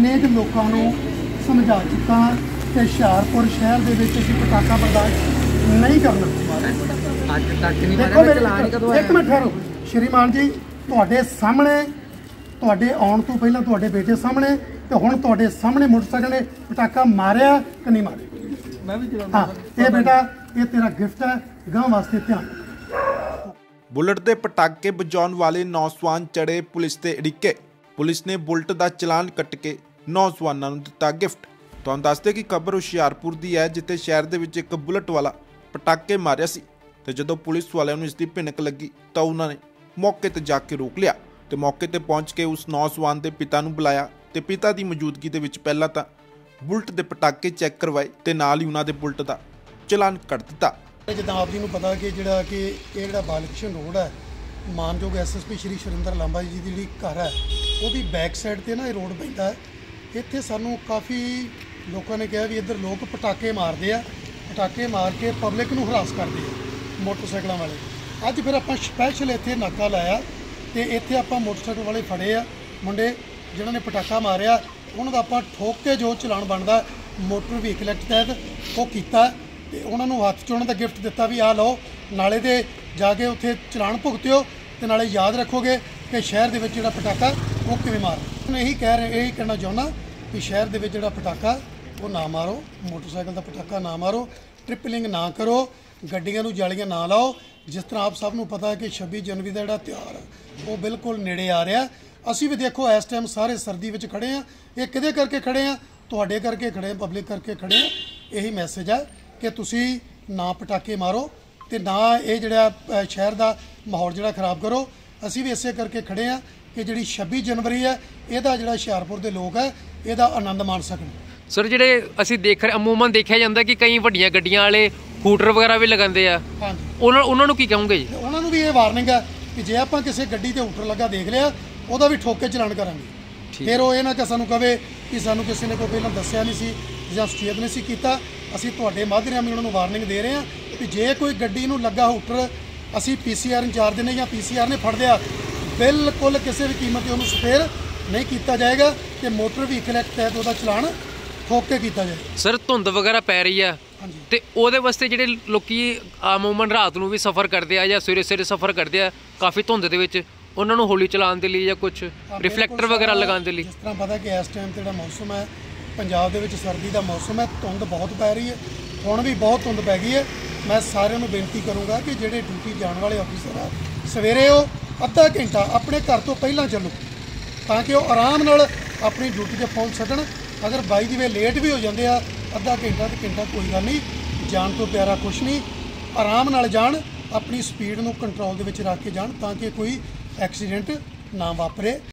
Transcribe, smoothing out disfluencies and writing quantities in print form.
किन्ने क लोगों को समझा चुका कि हुशियारपुर शहर दे विच असीं पटाखा बर्दाश्त नहीं करना। देखो एक मिनट ठहरो श्रीमान जी, तुहाडे सामने तुहाडे आउण तो पहलां तुहाडे बेटे सामने ते हुण तुहाडे सामने मोटरसाइकिल ने पटाखा मारिया कि नहीं मारिया? मैं भी चलाउंदा। हाँ, ये बेटा ये तेरा गिफ्ट है, गांव वास्ते ध्यान। बुलेट के पटाके बजाउण वाले नौजवान चढ़े पुलिस के अड़िके। पुलिस ने बुलेट का चलान कट के नौजवानों को दिता गिफ्ट। तुहानूं दस दे कि खबर हुशियारपुर की है, जिथे शहर दे विच एक बुलेट वाला पटाके मारिया सी ते जदों पुलिस वालियां नूं इसकी भिनक लगी तो उन्होंने मौके ते जाके रोक लिया ते मौके ते पहुंच के उस नौजवान के पिता नूं बुलाया ते पिता की मौजूदगी दे विच पहलां तां बुलेट के पटाके चैक करवाए ते नाल ही उन्हां दे बुलेट का चलान कट दिता। जिद्दां आप जी नूं पता कि जिहड़ा बालकृष्ण रोड है, मानयोग SSP श्री सुरिंदर लांबा जी की जी घर है, वो बैक साइड पर ना रोड पैंदा है। इत्थे सानूं काफ़ी लोगों ने कहा भी इधर लोग पटाके मारते हैं, पटाके मार के पब्लिक नूं हरास करते हैं मोटरसाइकिलों वाले। अज फिर आपां स्पैशल इत्थे नाका लाया तो इत्थे आपां मोटरसाइकिल वाले फड़े आ मुंडे जिन्होंने पटाखा मारिया, उन्हों दा आपां ठोक के जो चलान बनता मोटर व्हीकल एक्ट तहत वो किया ते उन्होंने हत्थ च उन्होंने गिफ्ट दिता भी आ लो, नाले दे जाके उत्थे चलान भुगतिओ ते नाले याद रखोगे कि शहर दे विच जिहड़ा पटाखा वो किवें मार। यही कहना चाहुंदा कि शहर दे विच जिहड़ा पटाखा वो ना मारो, मोटरसाइकिल का पटाखा ना मारो, ट्रिपलिंग ना करो, गड्डियां नूं जालियां ना लाओ। जिस तरह आप सब नूं पता है कि 26 जनवरी का जिहड़ा त्यौहार है वो बिल्कुल नेड़े आ रहा। असीं भी देखो इस टाइम सारे सर्दी विच खड़े हैं, ये किहदे करके खड़े हैं? तुहाडे करके खड़े हैं, पब्लिक करके खड़े हैं। यही मैसेज है कि तुसीं ना पटाके मारो ते ना ये जिहड़ा शहर का माहौल जिहड़ा खराब करो। असीं भी इसे करके खड़े हैं कि जिहड़ी 26 जनवरी है इहदा जिहड़ा हुशियारपुर के लोग है इहदा आनंद मान सकन। सर जिहड़े असीं देख रहे अमूमन देखा जाता कि कई वड्डियां गड्डियां वाले हूटर वगैरह भी लगाते हैं, हाँ उन्होंने की कहूँगे जी? उन्होंने भी ये वार्निंग है कि जे आप किसी गड्डी ते हूटर लगा देख लिया ਉਹਦਾ भी ठोक के चलान करांगे। फिर वो ये ना कि सानू कहे कि सानू किसी ने कोई पहले दसिया नहीं सी जां सुचेत नहीं सी कीता। असीं तुहाडे माध्यम राहीं उन्होंने वार्निंग दे रहे हैं कि जे कोई गड्डी नूं लगा हूटर असीं PCR इंचार्ज ने या PCR ने फड़ लिया, बिल्कुल किसी भी कीमत उन्होंने सफेर नहीं किया जाएगा कि मोटर व्हीकल एक्ट तहत उसका चलान ठोक के किया जाएगा। सर धुंद वगैरह पै रही है ते ਉਹਦੇ ਵਾਸਤੇ ਜਿਹੜੇ ਲੋਕੀ ਆਮੂਮਨ ਰਾਤ ਨੂੰ ਵੀ ਸਫ਼ਰ ਕਰਦੇ ਆ ਜਾਂ ਸਵੇਰੇ ਸਵੇਰੇ ਸਫ਼ਰ ਕਰਦੇ ਆ ਕਾਫੀ ਧੁੰਦ ਦੇ ਵਿੱਚ, ਉਹਨਾਂ ਨੂੰ ਹੌਲੀ ਚਲਾਉਣ ਦੇ ਲਈ ਜਾਂ ਕੁਝ ਰਿਫਲੈਕਟਰ ਵਗੈਰਾ ਲਗਾਉਣ ਦੇ ਲਈ? ਜਿਸ ਤਰ੍ਹਾਂ ਪਤਾ ਕਿ ਇਸ ਟਾਈਮ ਤੇ ਜਿਹੜਾ ਮੌਸਮ ਹੈ ਪੰਜਾਬ ਦੇ ਵਿੱਚ ਸਰਦੀ ਦਾ ਮੌਸਮ ਹੈ, ਧੁੰਦ ਬਹੁਤ ਪੈ ਰਹੀ ਹੈ, ਹੁਣ ਵੀ ਬਹੁਤ ਧੁੰਦ ਪੈ ਗਈ ਹੈ। ਮੈਂ ਸਾਰਿਆਂ ਨੂੰ ਬੇਨਤੀ ਕਰੂੰਗਾ ਕਿ ਜਿਹੜੇ ਡਿਊਟੀ ਜਾਣ ਵਾਲੇ ਅਫਸਰ ਆ ਸਵੇਰੇ ਉਹ ਅੱਧਾ ਘੰਟਾ ਆਪਣੇ ਘਰ ਤੋਂ ਪਹਿਲਾਂ ਚੱਲੋ ਤਾਂ ਕਿ ਉਹ ਆਰਾਮ ਨਾਲ ਆਪਣੀ ਡਿਊਟੀ ਤੇ ਪਹੁੰਚ ਸਕਣ। अगर बाई दी वे लेट भी हो जाते हैं अद्धा घंटा तो घंटा कोई गल नहीं, जान तो प्यारा कुछ नहीं, आराम नाल जान, अपनी स्पीड नूं कंट्रोल दे विच रख के जान ताकि कोई एक्सीडेंट ना वापरे।